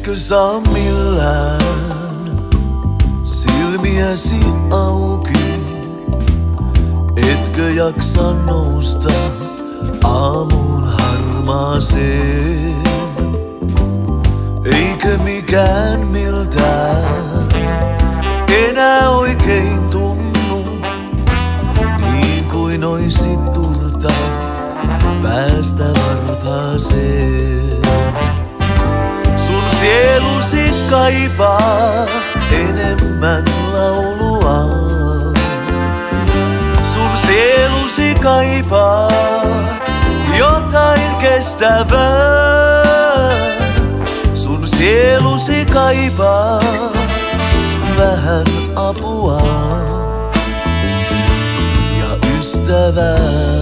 Etkö saa millään silmiäsi auki? Etkö jaksa nousta aamun harmaaseen? Eikö mikään miltään enää oikein tunnu, niin kuin oisit turta päästä varpaaseen? Sun sielusi kaipaa enemmän laulua. Sun sielusi kaipaa jotain kestävää. Sun sielusi kaipaa vähän apua ja ystävää.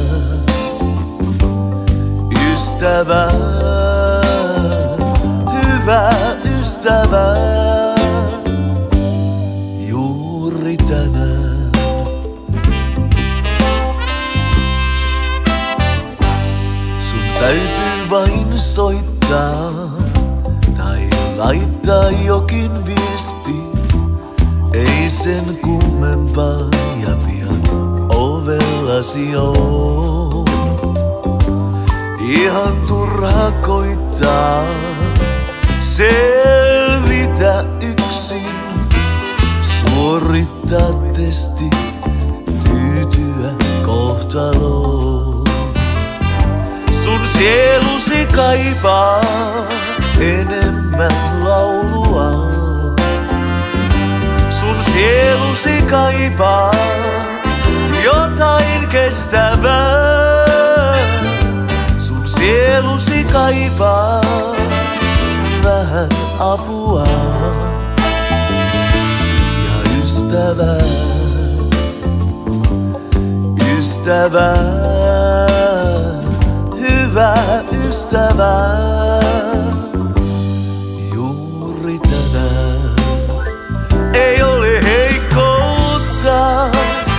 Ystävää, hyvä ystävä, juuri tänään. Sun täytyy vain soittaa tai laittaa jokin viesti, ei sen kummempaa, ja pian ovellasi on. Ihan turha koittaa selvitä yksin, suorittaa testi, tyytyä kohtaloon. Sun sielusi kaipaa enemmän laulua. Sun sielusi kaipaa jotain kestävää. Sun sielusi kaipaa vähän apua ja ystävää. Ystävää, hyvä ystävää, juuri tänään. Ei ole heikkoutta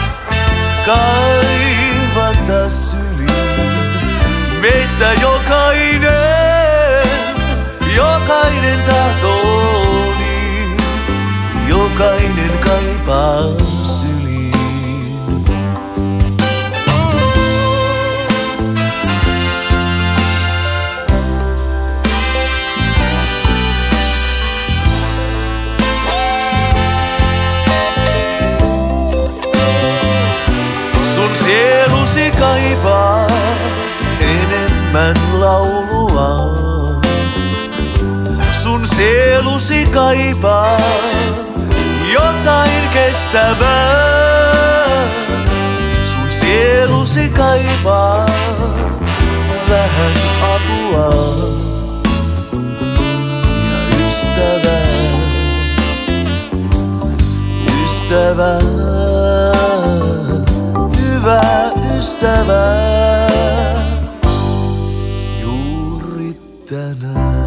kaivata syliin. Meistä jokainen tahtoo niin, jokainen kaipaa syliin. Sun sielusi kaipaa enemmän laulua. Sun sielusi kaipaa jotain kestävää. Sun sielusi kaipaa vähän apua ja ystävää. Ystävää, hyvä ystävää, juuri tänään.